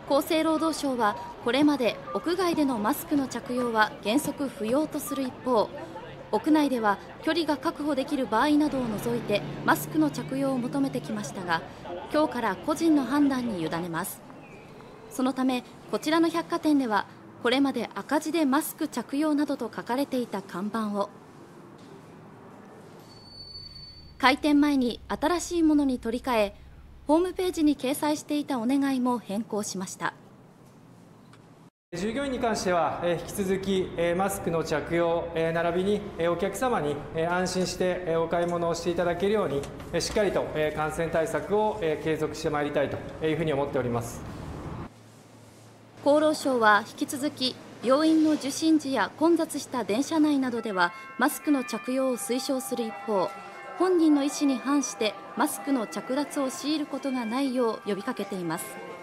厚生労働省はこれまで屋外でのマスクの着用は原則不要とする一方、屋内では距離が確保できる場合などを除いてマスクの着用を求めてきましたが、今日から個人の判断に委ねます。そのためこちらの百貨店ではこれまで赤字でマスク着用などと書かれていた看板を開店前に新しいものに取り替え、ホームページに掲載していたお願いも変更しました。 従業員に関しては引き続きマスクの着用並びにお客様に安心してお買い物をしていただけるようにしっかりと感染対策を継続してまいりたいというふうに思っております。 厚労省は引き続き病院の受診時や混雑した電車内などではマスクの着用を推奨する一方、本人の意思に反してマスクの着脱を強いることがないよう呼びかけています。